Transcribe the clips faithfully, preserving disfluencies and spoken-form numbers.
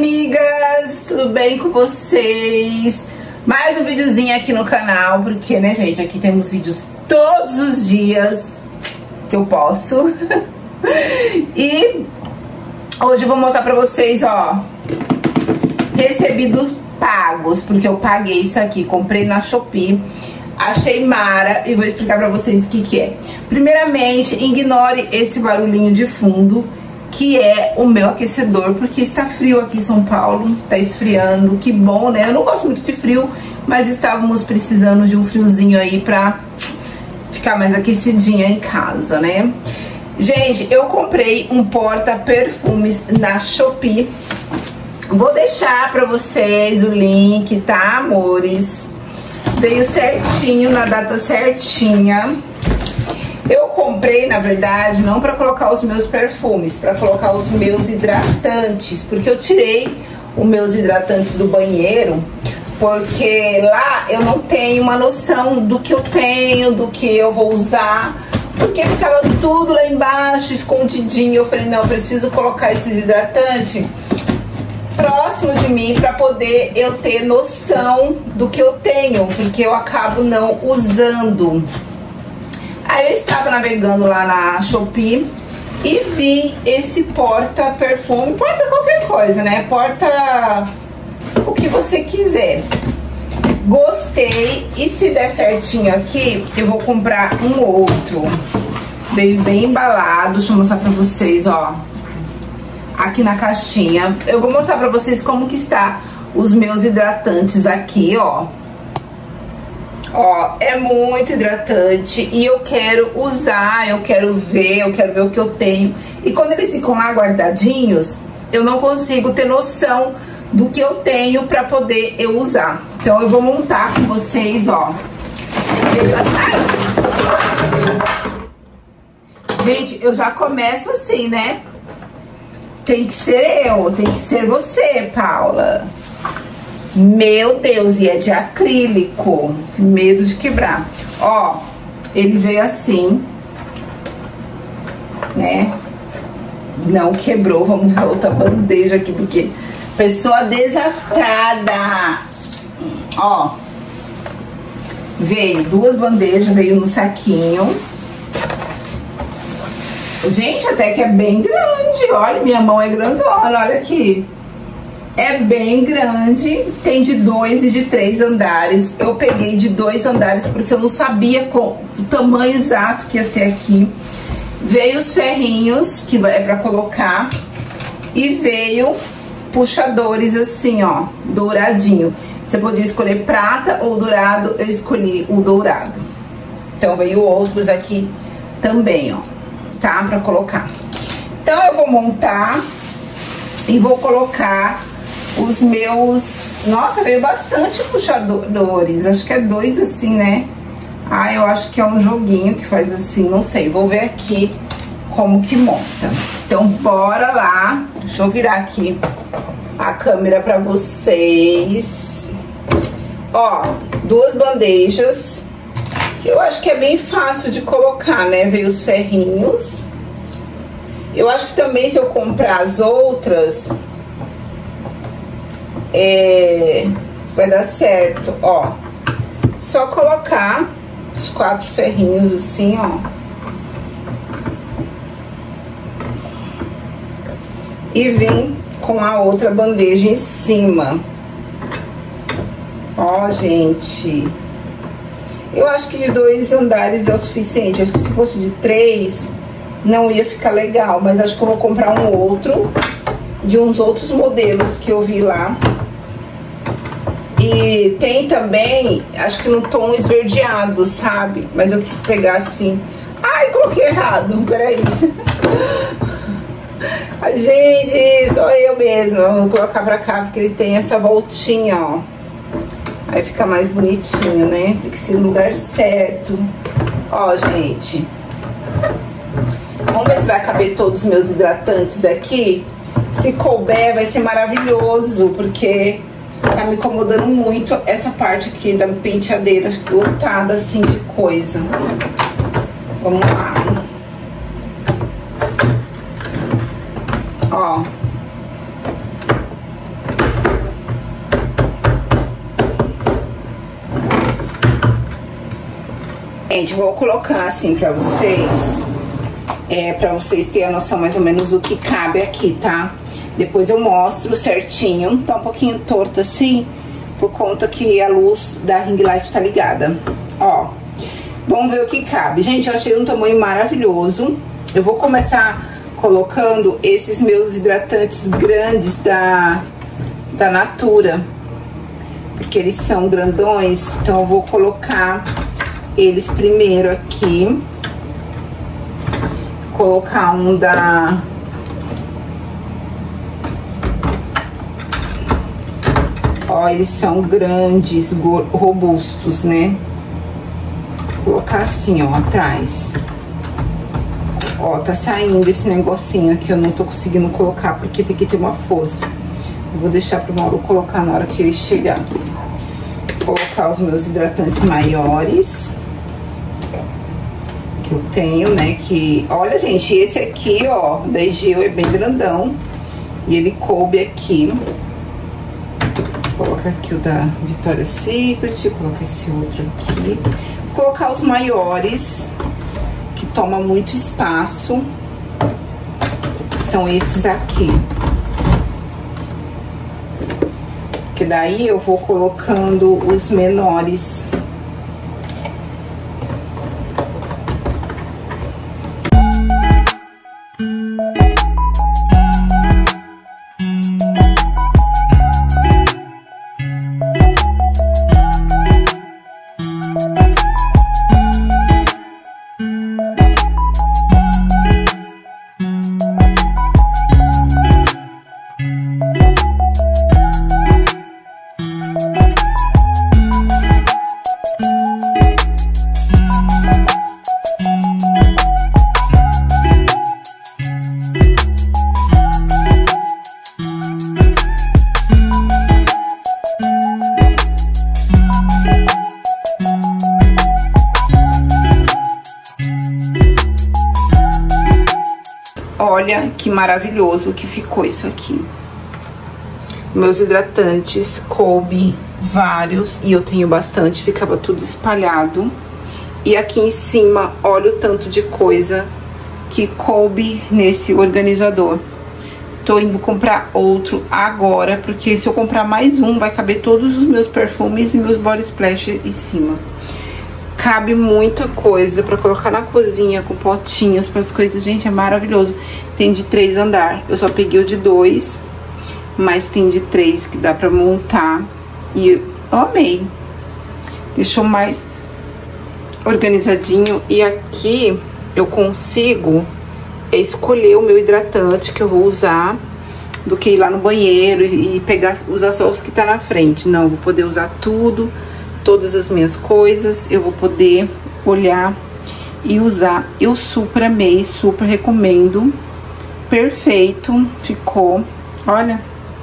amigas, tudo bem com vocês? Mais um videozinho aqui no canal, porque, né, gente, aqui temos vídeos todos os dias que eu posso. E hoje eu vou mostrar pra vocês, ó, recebidos pagos, porque eu paguei isso aqui, comprei na Shopee. Achei mara e vou explicar pra vocês o que que é. Primeiramente, ignore esse barulhinho de fundo, que é o meu aquecedor, porque está frio aqui em São Paulo, tá esfriando, que bom, né? Eu não gosto muito de frio, mas estávamos precisando de um friozinho aí pra ficar mais aquecidinha em casa, né? Gente, eu comprei um porta-perfumes na Shopee. Vou deixar pra vocês o link, tá, amores? Veio certinho, na data certinha. Eu comprei, na verdade, não pra colocar os meus perfumes, pra colocar os meus hidratantes, porque eu tirei os meus hidratantes do banheiro, porque lá eu não tenho uma noção do que eu tenho, do que eu vou usar, porque ficava tudo lá embaixo, escondidinho. Eu falei, não, eu preciso colocar esses hidratantes próximo de mim pra poder eu ter noção do que eu tenho, porque eu acabo não usando. Aí eu estava navegando lá na Shopee e vi esse porta-perfume, porta qualquer coisa, né? Porta o que você quiser. Gostei, e se der certinho aqui, eu vou comprar um outro. Veio bem embalado, deixa eu mostrar pra vocês, ó. Aqui na caixinha. Eu vou mostrar pra vocês como que está os meus hidratantes aqui, ó. Ó, é muito hidratante e eu quero usar, eu quero ver, eu quero ver o que eu tenho. E quando eles ficam lá guardadinhos, eu não consigo ter noção do que eu tenho pra poder eu usar. Então eu vou montar com vocês, ó. Gente, eu já começo assim, né? Tem que ser eu, tem que ser você, Paula. Meu Deus, e é de acrílico. Medo de quebrar. Ó, ele veio assim, né? Não quebrou. Vamos ver outra bandeja aqui, porque pessoa desastrada. Ó, veio duas bandejas, veio no saquinho. Gente, até que é bem grande. Olha, minha mão é grandona, olha aqui. É bem grande, tem de dois e de três andares. Eu peguei de dois andares porque eu não sabia qual, o tamanho exato que ia ser aqui. Veio os ferrinhos, que é pra colocar. E veio puxadores assim, ó, douradinho. Você podia escolher prata ou dourado, eu escolhi o dourado. Então veio outros aqui também, ó, tá? Pra colocar. Então eu vou montar e vou colocar os meus... Nossa, veio bastante puxadores. Acho que é dois assim, né? Ah, eu acho que é um joguinho que faz assim, não sei. Vou ver aqui como que monta. Então, bora lá. Deixa eu virar aqui a câmera pra vocês. Ó, duas bandejas. Eu acho que é bem fácil de colocar, né? Veio os ferrinhos. Eu acho que também se eu comprar as outras... É, vai dar certo, ó. Só colocar os quatro ferrinhos assim, ó. E vir com a outra bandeja em cima. Ó, gente. Eu acho que de dois andares é o suficiente. Acho que se fosse de três, não ia ficar legal. Mas acho que eu vou comprar um outro, de uns outros modelos que eu vi lá. E tem também, acho que no tom esverdeado, sabe? Mas eu quis pegar assim. Ai, coloquei errado, peraí. Ai, gente, sou eu mesma. Vou colocar pra cá, porque ele tem essa voltinha, ó. Aí fica mais bonitinho, né? Tem que ser no lugar certo. Ó, gente. Vamos ver se vai caber todos os meus hidratantes aqui. Se couber, vai ser maravilhoso, porque tá me incomodando muito essa parte aqui da penteadeira lotada assim de coisa. Vamos lá. Ó. Gente, vou colocar assim pra vocês, é, pra vocês terem a noção mais ou menos do que cabe aqui, tá? Depois eu mostro certinho. Tá um pouquinho torto assim, por conta que a luz da ring light tá ligada. Ó, vamos ver o que cabe. Gente, eu achei um tamanho maravilhoso. Eu vou começar colocando esses meus hidratantes grandes da, da Natura, porque eles são grandões, então eu vou colocar eles primeiro aqui. Colocar um da... Ó, eles são grandes, robustos, né? Vou colocar assim, ó, atrás. Ó, tá saindo esse negocinho aqui, eu não tô conseguindo colocar, porque tem que ter uma força. Eu vou deixar pro Mauro colocar na hora que ele chegar. Vou colocar os meus hidratantes maiores que eu tenho, né, que... Olha, gente, esse aqui, ó, da Egeu é bem grandão. E ele coube aqui. Vou colocar aqui o da Victoria's Secret, vou colocar esse outro aqui. Vou colocar os maiores, que toma muito espaço, são esses aqui. Que daí eu vou colocando os menores. Olha que maravilhoso que ficou isso aqui. Meus hidratantes coube vários e eu tenho bastante, ficava tudo espalhado. E aqui em cima, olha o tanto de coisa que coube nesse organizador. Tô indo comprar outro agora, porque se eu comprar mais um, vai caber todos os meus perfumes e meus body splash em cima. Cabe muita coisa pra colocar na cozinha, com potinhos, para as coisas. Gente, é maravilhoso. Tem de três andar. Eu só peguei o de dois, mas tem de três que dá pra montar. E eu amei. Deixou mais organizadinho. E aqui eu consigo escolher o meu hidratante que eu vou usar, do que ir lá no banheiro e pegar, usar só os que tá na frente. Não, eu vou poder usar tudo. Todas as minhas coisas, eu vou poder olhar e usar. Eu super amei, super recomendo. Perfeito, ficou, olha,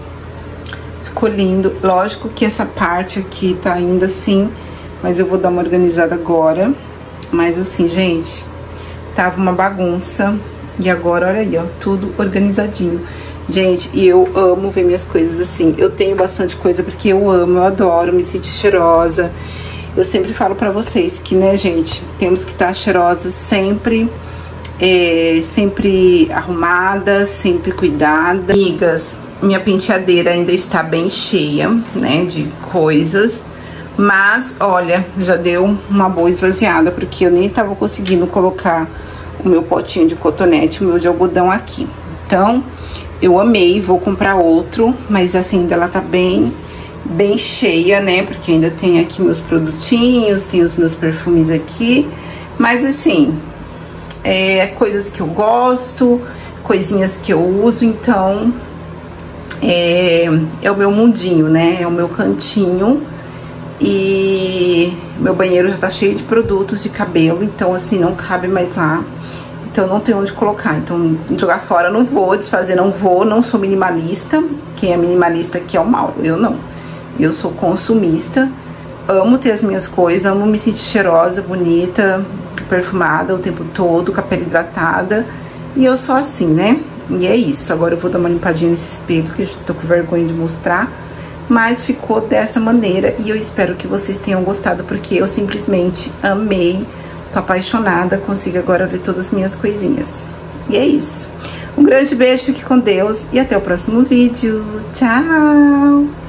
ficou lindo. Lógico que essa parte aqui tá ainda assim, mas eu vou dar uma organizada agora. Mas assim, gente, tava uma bagunça e agora, olha aí, ó, tudo organizadinho. Gente, e eu amo ver minhas coisas assim. Eu tenho bastante coisa porque eu amo, eu adoro me sentir cheirosa. Eu sempre falo pra vocês que, né, gente, temos que estar cheirosas sempre, é, sempre arrumada, sempre cuidada. Amigas, minha penteadeira ainda está bem cheia, né, de coisas. Mas, olha, já deu uma boa esvaziada, porque eu nem tava conseguindo colocar o meu potinho de cotonete, o meu de algodão aqui. Então... eu amei, vou comprar outro, mas assim, ainda ela tá bem, bem cheia, né? Porque ainda tem aqui meus produtinhos, tem os meus perfumes aqui. Mas assim, é coisas que eu gosto, coisinhas que eu uso, então é, é o meu mundinho, né? É o meu cantinho. E meu banheiro já tá cheio de produtos de cabelo, então assim, não cabe mais lá. Então, não tem onde colocar. Então, jogar fora não vou, desfazer não vou, não sou minimalista. Quem é minimalista aqui é o Mauro, eu não. Eu sou consumista, amo ter as minhas coisas, amo me sentir cheirosa, bonita, perfumada o tempo todo, com a pele hidratada. E eu sou assim, né? E é isso. Agora eu vou dar uma limpadinha nesse espelho, porque eu tô com vergonha de mostrar. Mas ficou dessa maneira e eu espero que vocês tenham gostado, porque eu simplesmente amei Tô apaixonada, consigo agora ver todas as minhas coisinhas. E é isso. Um grande beijo, fique com Deus e até o próximo vídeo. Tchau!